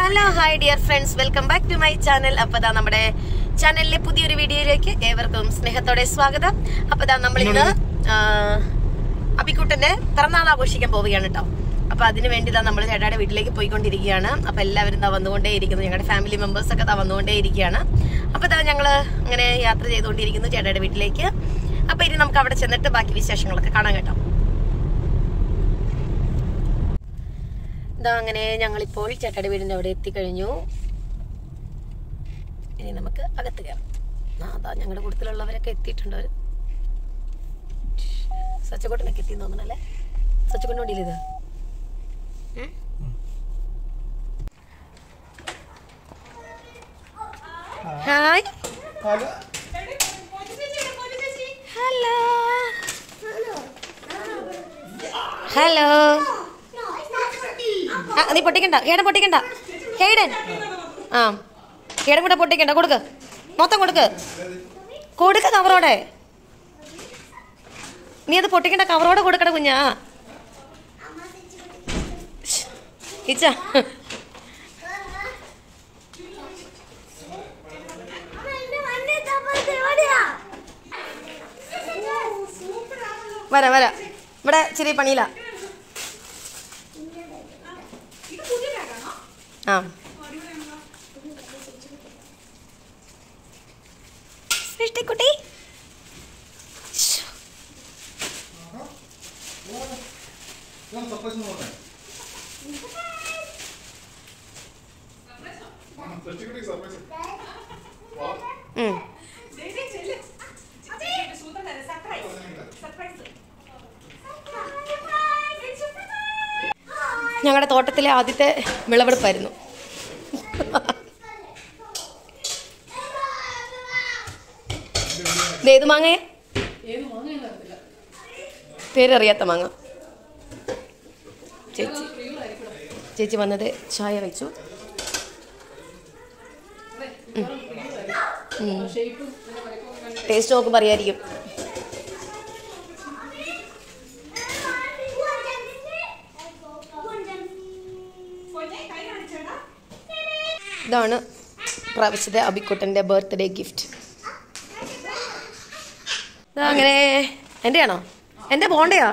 Hello hi dear friends, welcome back to my channel. അപ്പൊ നമ്മുടെ ചാനലിലെ പുതിയൊരു വീഡിയോയിലേക്ക് ഏവർക്കും സ്നേഹത്തോടെ സ്വാഗതം. അപ്പൊ നമ്മൾ ഇന്ന് അബിക്കുട്ടന്റെ പിറന്നാൾ ആഘോഷിക്കാൻ പോവുകയാണ് കേട്ടോ. അപ്പൊ അതിനു വേണ്ടി നമ്മൾ ചേട്ടായുടെ വീട്ടിലേക്ക് പോയിക്കൊണ്ടിരിക്കുകയാണ്. അപ്പൊ എല്ലാവരും വന്നുകൊണ്ടേയിരിക്കുന്നു, ഞങ്ങളുടെ ഫാമിലി മെമ്പേഴ്സ് ഒക്കെ വന്നുകൊണ്ടേയിരിക്കുകയാണ്. അപ്പൊ ഞങ്ങള് അങ്ങനെ യാത്ര ചെയ്തുകൊണ്ടിരിക്കുന്നു ചേട്ടായുടെ വീട്ടിലേക്ക്. അപ്പൊ ഇനി നമുക്ക് അവിടെ ചെന്നിട്ട് ബാക്കി വിശേഷങ്ങളൊക്കെ കാണാൻ കേട്ടോ. അങ്ങനെ ഞങ്ങളിപ്പോൾ ചേട്ടായുടെ വീടിന്റെ അവിടെ എത്തിക്കഴിഞ്ഞു. ഇനി നമുക്ക് അകത്ത് കയറാം. അതാ ഞങ്ങളുടെ കൂട്ടത്തിലുള്ളവരൊക്കെ എത്തിയിട്ടുണ്ട്. അവര് സച്ചക്കോട്ടനൊക്കെ എത്തി തോന്നണല്ലേ? സച്ചക്കൊണ്ടോണ്ടില്ല ഇത്. Hi, hello hello. നീ പൊട്ടിക്കണ്ട, ഹേടൻ പൊട്ടിക്കണ്ട. ഹേടൻ ഹേടൻ കൂടെ പൊട്ടിക്കണ്ട. കൊടുക്ക്, മൊത്തം കൊടുക്ക്, കൊടുക്ക കവറോടെ. നീ അത് പൊട്ടിക്കണ്ട, കവറോടെ കൊടുക്കട കുഞ്ഞാ. ഇച്ച വരാ വരാ, ഇവിടെ ഇച്ചിരി പണിയില്ല. സൃഷ്ടിക്കുട്ടി ഞങ്ങളുടെ തോട്ടത്തിലെ ആദ്യത്തെ വിളവെടുപ്പായിരുന്നു. ഏത് മാങ്ങയെ? പേരറിയാത്ത മാങ്ങ. ചേച്ചി വന്നത് ചായ വെച്ചു. ടേസ്റ്റ് നോക്കുമ്പോൾ അറിയായിരിക്കും. ഇതാണ് പ്രാവശ്യത്തെ അബിക്കുട്ടൻ്റെ ബർത്ത്ഡേ ഗിഫ്റ്റ്. അങ്ങനെ എന്റെയാണോ? എന്റെ ബോണ്ടയാ?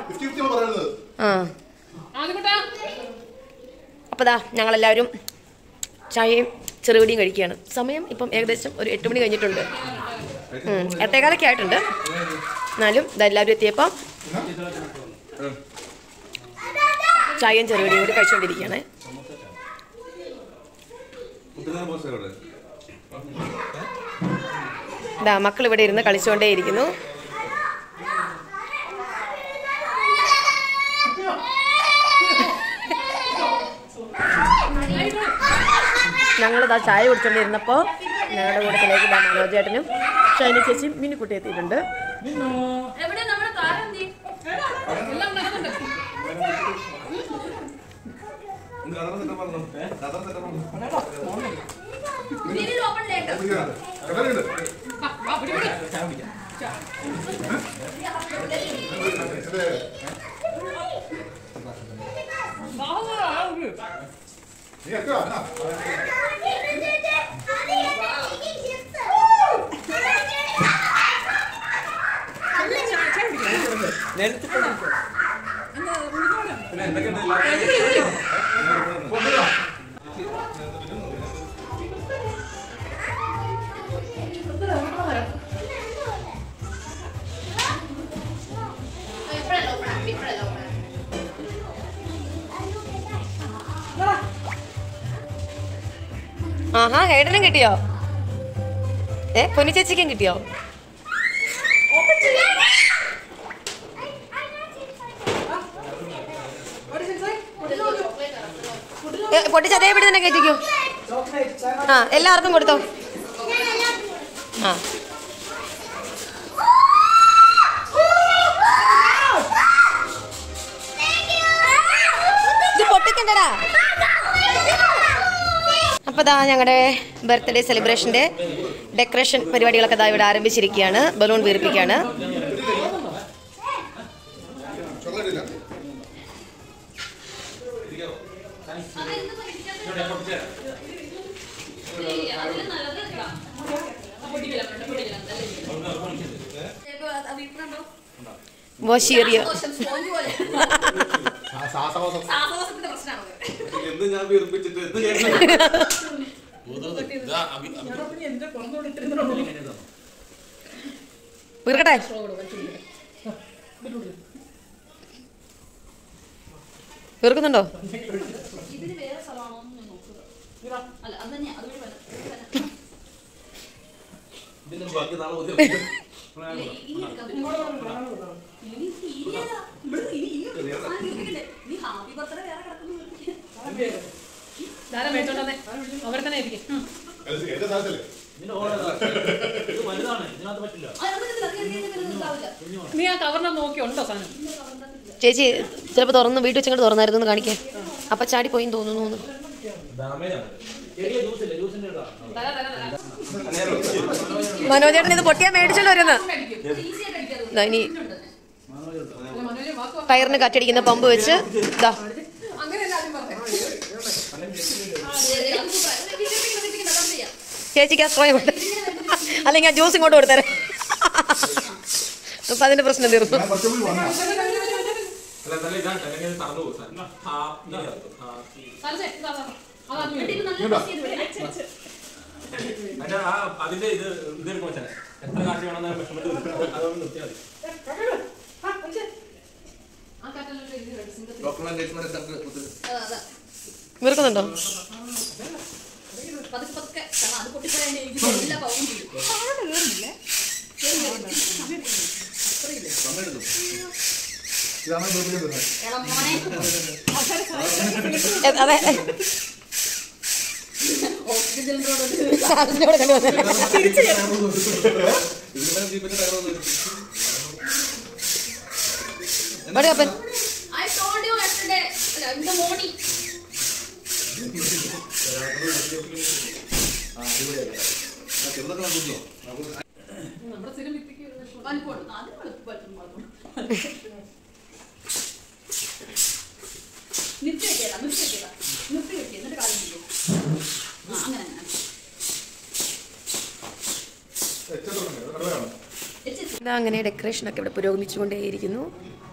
അപ്പൊ ഞങ്ങളെല്ലാവരും ചായയും ചെറുകടിയും കഴിക്കുകയാണ്. സമയം ഇപ്പം ഏകദേശം ഒരു 8 മണി കഴിഞ്ഞിട്ടുണ്ട്. 8:15 ആയിട്ടുണ്ട്. എന്നാലും ഇതെല്ലാവരും എത്തിയപ്പം ചായയും ചെറുകടിയും കൂടി കഴിച്ചുകൊണ്ടിരിക്കുകയാണ്. മക്കൾ ഇവിടെ ഇരുന്ന് കളിച്ചുകൊണ്ടേയിരിക്കുന്നു. ഞങ്ങളിതാ ചായ കുടിച്ചോണ്ടിരുന്നപ്പോ ഞങ്ങളുടെ കൂട്ടത്തിലേക്ക് മനോജേട്ടനും ഷൈനി ചേച്ചിയും മിനിക്കുട്ടി എത്തിയിട്ടുണ്ട്. ആഹാ, ഹേടനും കിട്ടിയോ? പൊന്നി ചേച്ചിക്കും കിട്ടിയോ? പൊട്ടിച്ച് അതേപടി തന്നെ കയറ്റിക്കോ. എല്ലാവർക്കും കൊടുത്തോ. ഇത് പൊട്ടിക്കണ്ടടാ. അപ്പോൾ ഞങ്ങളുടെ ബർത്ത്ഡേ സെലിബ്രേഷൻ്റെ ഡെക്കറേഷൻ പരിപാടികളൊക്കെ ഇവിടെ ആരംഭിച്ചിരിക്കുകയാണ്. ബലൂൺ വീർപ്പിക്കുകയാണ്. മോശിയേറിയ വീർക്കട്ടെ. വീർക്കുന്നുണ്ടോ? അവിടെ തന്നെ നീ ആ കവറിനെ നോക്കിയുണ്ടോ സാധനം? ചേച്ചി ചിലപ്പോ തുറന്ന് വീട്ടിൽ വെച്ചങ്ങോട്ട് തുറന്നായിരുന്നു കാണിക്കാൻ. അപ്പൊ ചാടി പോയി തോന്നുന്നു. മനോജേട്ടൻ ഇത് പൊട്ടിയാ മേടിച്ചോണ്ട് വരുന്ന ഇനി ടയറിന് കാറ്റടിക്കുന്ന പമ്പ് വെച്ച് ഇതാ ചേച്ചിക്ക് ആ സ്ട്രോ കൊണ്ട് അല്ലെങ്കിൽ ആ ജ്യൂസ് ഇങ്ങോട്ട് കൊടുത്തരാം. അപ്പൊ അതിന്റെ പ്രശ്നം തീർന്നു. അതിന്റെ ഇത് ഇതെടുക്കും വെച്ചാൽ എത്ര കാറ്റ് വേണമെന്ന് വീർക്കുന്നുണ്ടോ? അതെ അപ്പൻ ഇതാ അങ്ങനെ ഡെക്കറേഷനൊക്കെ ഇവിടെ പുരോഗമിച്ചുകൊണ്ടേയിരിക്കുന്നു.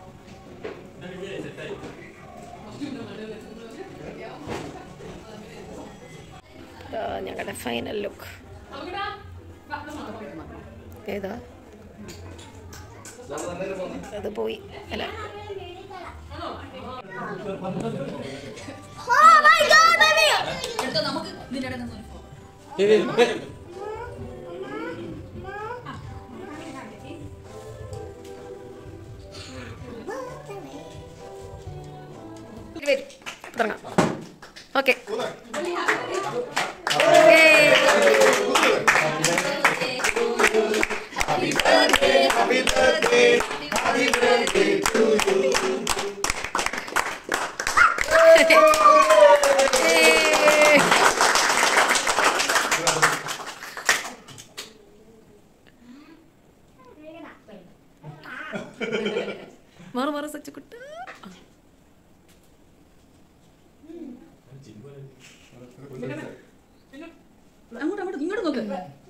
ഞങ്ങളുടെ ഫൈനൽ ലുക്ക് ഏതാ അത് പോയി അല്ല തുടങ്ങാം. ഓക്കെ മാറു മാറു സച്ചുകുട്ട അങ്ങോട്ട് ഇങ്ങോട്ട് നോക്ക്.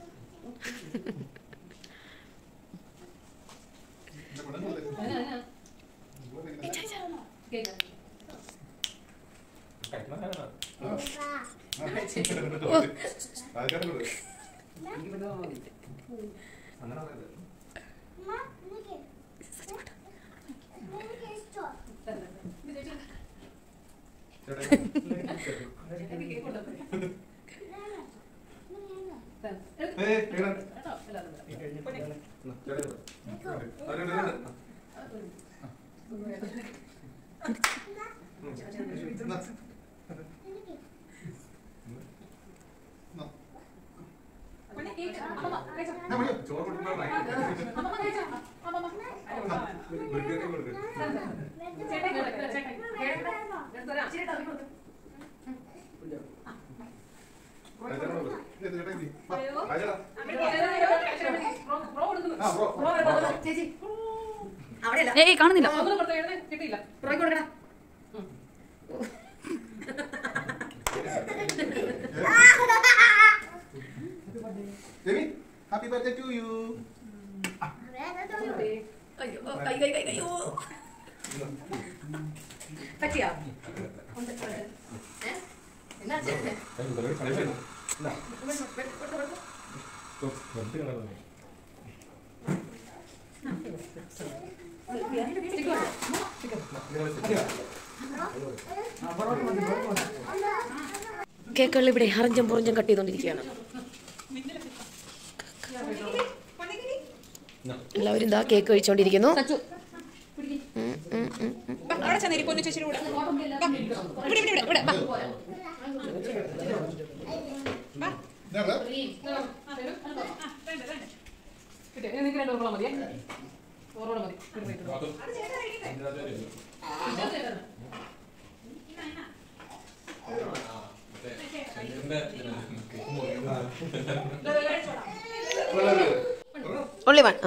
കാണുന്നില്ല. കിട്ടിയില്ല. Happy birthday to you. അയ്യോ കൈ അയ്യോ പറ്റിയാ എന്നാ കേക്കുകൾ ഇവിടെ ഹറഞ്ചും പുറഞ്ചും കട്ട് ചെയ്തോണ്ടിരിക്കുകയാണ്. എല്ലാവരും ഇതാ കേക്ക് കഴിച്ചോണ്ടിരിക്കുന്നു. നിങ്ങൾക്ക് 2 ഓർമ്മ മതിയേ? ഓർമ്മ മതി. only one.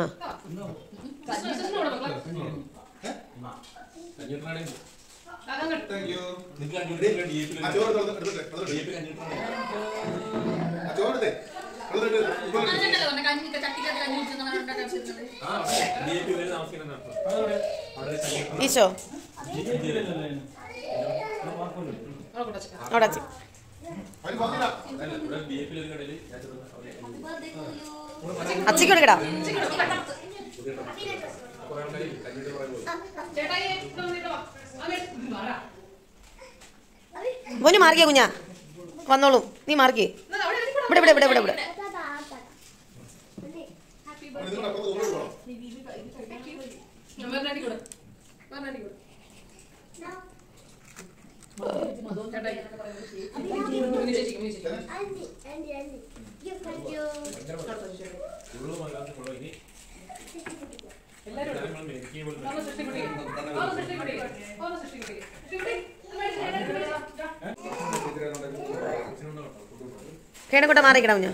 Thank you. Isho അവിടെ അച്ചിക്ക് കൊടുക്കടാ. മോന് മാറിക്കേ കുഞ്ഞാ, വന്നോളൂ. നീ മാറിക്കേ. ഇവിടെ ഇവിടെ ഇവിടെ ഇവിടെ ഇവിടെ കേണക്കൂട്ട മാറിക്കടാ കുഞ്ഞാ.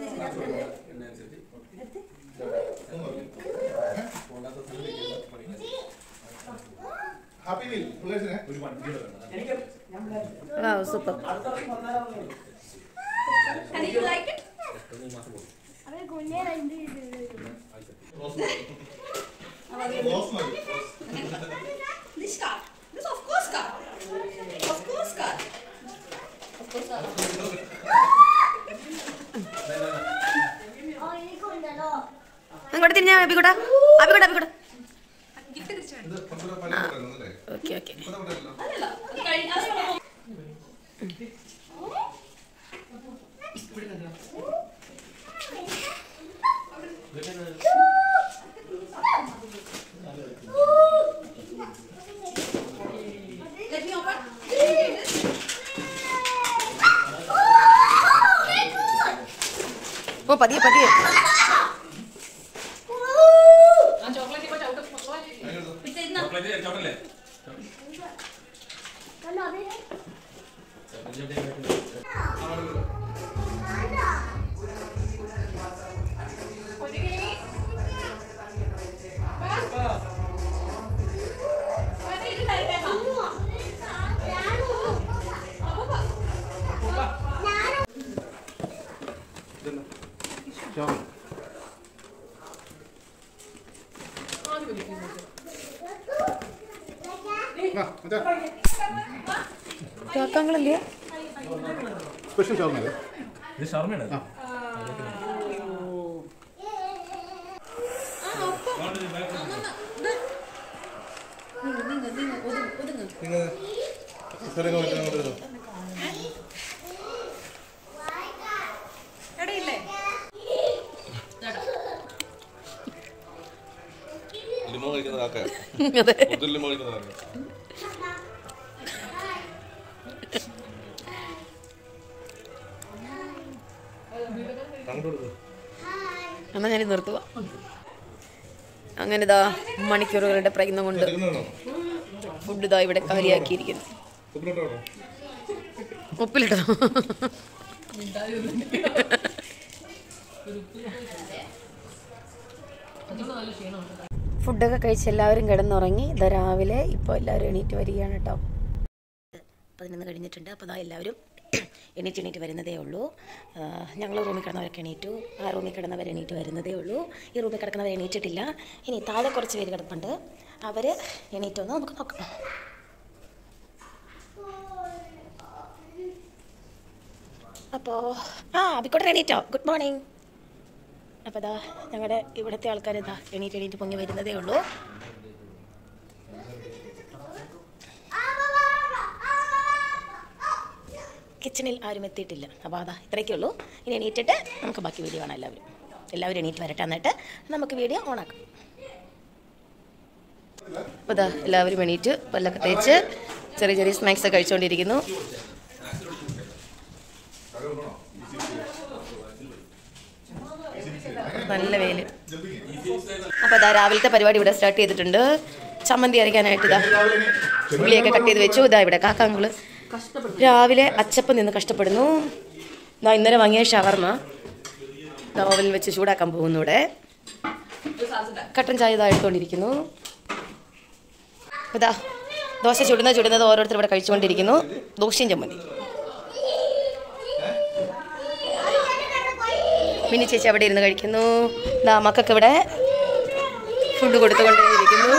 സൂപ്പർ. അങ്ങോട്ട് തിരിഞ്ഞാ അബിക്കൂട്ട അബിക്കൂട്ട അബിക്കൂട്ട. Okay okay. ഓ പതിയെ പതിയെ. കാക്കങ്ങളല്ലേ സ്പെഷ്യൽ ഷവർമ. ഇത് ഷവർമയാണ്. ലിമോ കഴിക്കുന്ന കാക്ക. ലിമോ കഴിക്കുന്ന കാക്ക. എന്നാ ഞാൻ നിർത്തുക. അങ്ങനെ ഇതാ മണിക്കൂറുകളുടെ പ്രയത്നം കൊണ്ട് ഫുഡ് ഇതാ ഇവിടെ കാലിയാക്കിയിരിക്കുന്നു. ഉപ്പിലിട്ടോ? ഫുഡൊക്കെ കഴിച്ച് എല്ലാവരും കിടന്നുറങ്ങി. ഇതാ രാവിലെ ഇപ്പോൾ എല്ലാവരും എണീറ്റ് വരികയാണ് കേട്ടോ. 11 കഴിഞ്ഞിട്ടുണ്ട്. അപ്പോൾ ഇതാ എല്ലാവരും എണീറ്റ് വരുന്നതേ ഉള്ളൂ. ഞങ്ങൾ റൂമിൽ കിടന്നവരൊക്കെ എണീറ്റു. ആ റൂമിൽ കിടന്നവർ എണീറ്റ് വരുന്നതേ ഉള്ളൂ. ഈ റൂമിൽ കിടക്കുന്നവർ എണീറ്റിട്ടില്ല. ഇനി താഴെ കുറച്ച് പേര് കിടപ്പുണ്ട്. അവർ എണീറ്റൊന്ന് നമുക്ക് നോക്കാം. അപ്പോൾ അബിക്കോട്ടെ എണീറ്റോ? Good morning. അപ്പോൾ ഇതാ ഞങ്ങളുടെ ഇവിടുത്തെ ആൾക്കാർ ഇതാ എണീറ്റ് പൊങ്ങി വരുന്നതേ ഉള്ളൂ. കിച്ചണിൽ ആരും എത്തിയിട്ടില്ല. അപ്പോൾ അതാ ഇത്രയൊക്കെ ഉള്ളൂ. ഇനി എണീറ്റിട്ട് നമുക്ക് ബാക്കി വീഡിയോ കാണാം. എല്ലാവരും എണീറ്റ് വരട്ടെ, എന്നിട്ട് നമുക്ക് വീഡിയോ ഓണാക്കാം. അപ്പോൾ ഇതാ എല്ലാവരും എണീറ്റ് പല്ലൊക്കെ തേച്ച് ചെറിയ സ്നാക്സ് ഒക്കെ കഴിച്ചുകൊണ്ടിരിക്കുന്നു. നല്ല വെയില്. അപ്പോൾ ഇതാ രാവിലത്തെ പരിപാടി ഇവിടെ സ്റ്റാർട്ട് ചെയ്തിട്ടുണ്ട്. ചമ്മന്തി അരയ്ക്കാനായിട്ട് ഇതാ ഉള്ളിയൊക്കെ കട്ട് ചെയ്ത് വെച്ചു. ഇതാ ഇവിടെ കാക്കാങ്കള് രാവിലെ അച്ചപ്പം നിന്ന് കഷ്ടപ്പെടുന്നു. ഇതാ ഇന്നലെ വാങ്ങിയ ഷവർമ ഓവനിൽ വെച്ച് ചൂടാക്കാൻ പോകുന്നു. ഇവിടെ കട്ടൻ ചായ ഇതാ എടുത്തുകൊണ്ടിരിക്കുന്നു. ഇതാ ദോശ ചുടുന്നത് ഓരോരുത്തർ ഇവിടെ കഴിച്ചുകൊണ്ടിരിക്കുന്നു. ദോശയും ചമ്മന്തി. മിനി ചേച്ചി അവിടെ ഇരുന്ന് കഴിക്കുന്നു. ഇതാ മക്കൾക്ക് ഇവിടെ ഫുഡ് കൊടുത്തുകൊണ്ടേയിരിക്കുന്നു.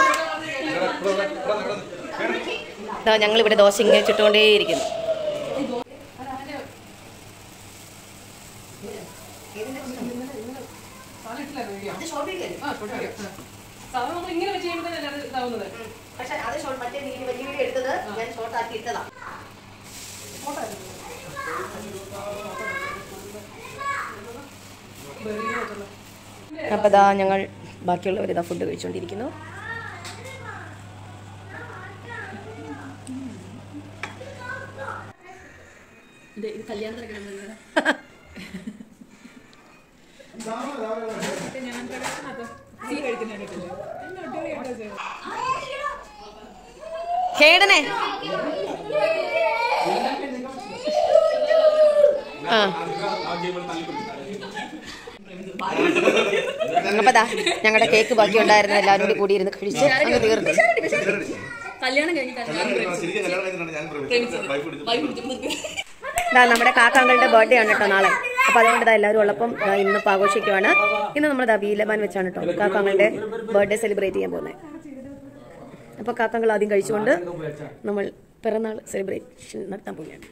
ഇതാ ഞങ്ങളിവിടെ ദോശ ഇങ്ങനെ ചുട്ടുകൊണ്ടേയിരിക്കുന്നു. അപ്പോൾ ഇതാ ഞങ്ങൾ ബാക്കിയുള്ളവർ ഇതാ ഫുഡ് കഴിച്ചുകൊണ്ടിരിക്കുന്നു. കേടനെ അപ്പൊ ഞങ്ങളുടെ കേക്ക് ബാക്കി ഉണ്ടായിരുന്ന എല്ലാവരും കൂടി കൂടിയിരുന്ന് കഴിച്ച് അങ്ങ് തീർന്നു. നമ്മുടെ കാക്കാങ്കളുടെ ബർത്ത്ഡേ ആണ് കേട്ടോ നാളെ. അപ്പൊ അതുകൊണ്ട് എല്ലാവരും ഉള്ളപ്പം ഇന്നിപ്പോൾ ആഘോഷിക്കുവാണ്. ഇന്ന് നമ്മൾ ബീലബാൻ വെച്ചാണ് കേട്ടോ കാക്കാങ്കളുടെ ബർത്ത്ഡേ സെലിബ്രേറ്റ് ചെയ്യാൻ പോകുന്നത്. അപ്പോൾ കാക്കാങ്കൾ ആദ്യം കഴിച്ചുകൊണ്ട് നമ്മൾ പിറന്നാൾ സെലിബ്രേഷൻ നടത്താൻ പോവുകയാണ്.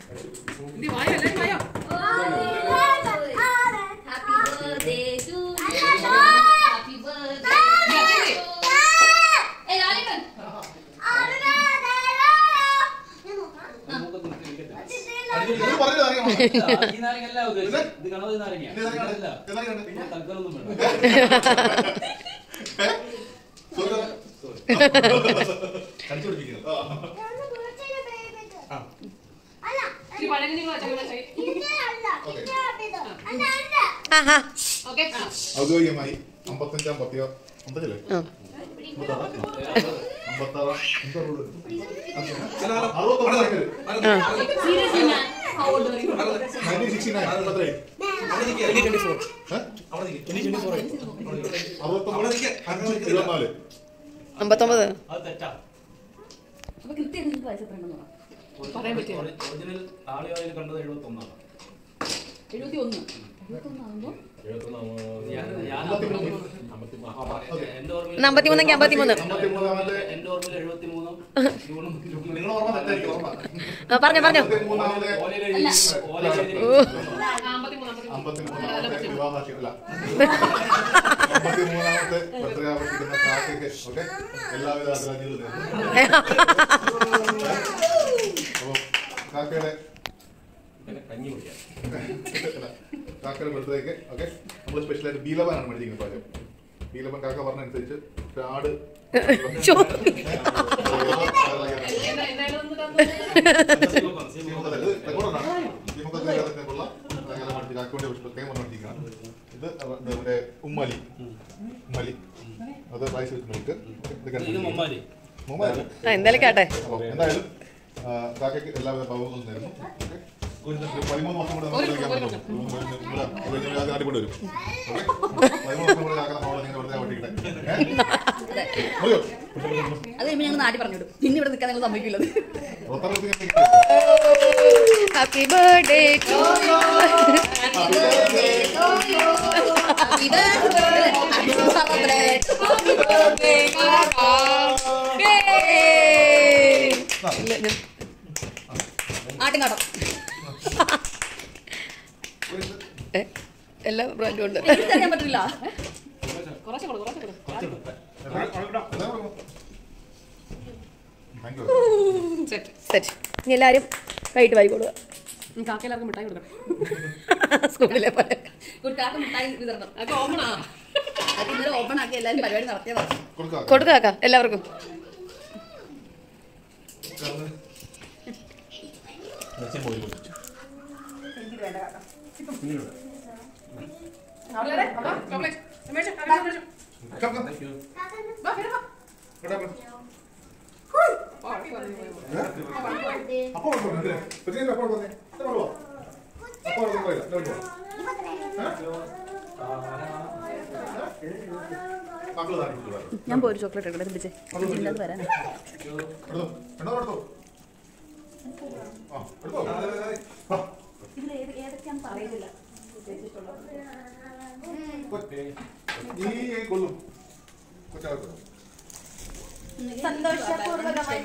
ഔദ്യോഗികമായി 55-ാം പത്തിയോ 55 പറഞ്ഞോ കാക്കയുടെ ബർത്ത്ഡേക്ക് ഓക്കെ നമ്മൾ സ്പെഷ്യലായിട്ട് ബീലബാനാണ് മേടിച്ചിരിക്കുന്നത്. പാചകം ബീലബൻ കാക്ക പറഞ്ഞനുസരിച്ച് ആട് ഇത് നമ്മുടെ ഉമ്മലി അത് റൈസ് വിത്ത് മിൽക്ക്. എന്തായാലും കാക്കയ്ക്ക് എല്ലാവിധ പവറും തരുന്നു. 13 വർഷം കൂടെ നമുക്ക് കളിക്കാൻ പറ്റും. അടിപൊളി വരും. 13 വർഷം കൂടെ കാക്ക നമ്മളെ നിങ്ങൾ വെറുതെ ഓട്ടിക്കട്ടെ. അത് ഞങ്ങൾ നാട്ടിൽ പറഞ്ഞിടും. പിന്നെ ഇവിടെ നിൽക്കാൻ നിങ്ങൾ സമ്മതിക്കില്ലത്. Happy birthday to you. ആട്ടിനാട്ടം എല്ലാ ബ്രാൻഡും ഉണ്ട്. അറിയാൻ പറ്റില്ല. കുറച്ച് കൊടു. സെറ്റ്. ഇനി എല്ലാവരും കൈയിട്ട് വാരി കൊടുക്കുക. കാക്കയിലാർക്കും മിഠായി കൊടുക്കണം. സ്കൂളിലെ പോലെ കാക്ക മിഠായി വിതരണം. അതൊക്കെ ഓപ്പണാ. അത് ഇന്നലെ ഓപ്പൺ ആക്കി എല്ലാവരും പരിപാടി നടത്തിയതാണ്. കൊടുക്കുക കാക്ക എല്ലാവർക്കും. ഞാൻ പോയി ഒരു ചോക്ലേറ്റ് എടുക്കട്ടെ പിടിച്ചേ. വരാൻ ഏതൊക്കെയാണെന്ന് പറയുന്നില്ല. സന്തോഷപൂർവ്വമായി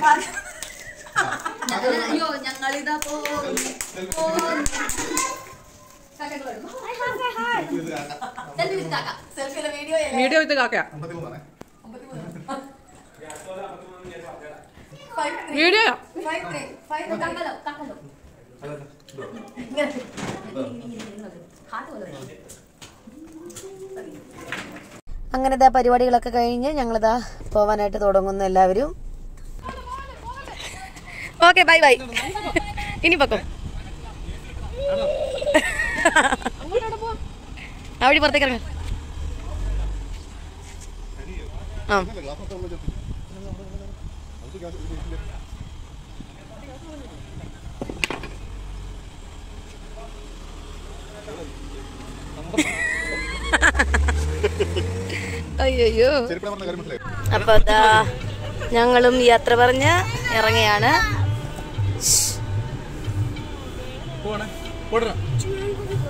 അയ്യോ ഞങ്ങളിതാ വീഡിയോ വിത്ത് കാക്കയാ. വീഡിയോ അങ്ങനത്തെ പരിപാടികളൊക്കെ കഴിഞ്ഞ് ഞങ്ങളിതാ പോവാനായിട്ട് തുടങ്ങുന്നു എല്ലാവരും. Okay bye bye. ഇനി പൊക്കോ. ആ വഴി പുറത്തേക്ക് ഇറങ്ങാം. ആ അയ്യോ. അപ്പൊ അതാ ഞങ്ങളും യാത്ര പറഞ്ഞ് ഇറങ്ങിയാണ്.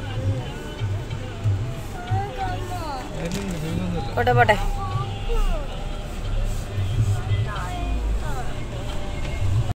പോട്ടെ പോട്ടെ.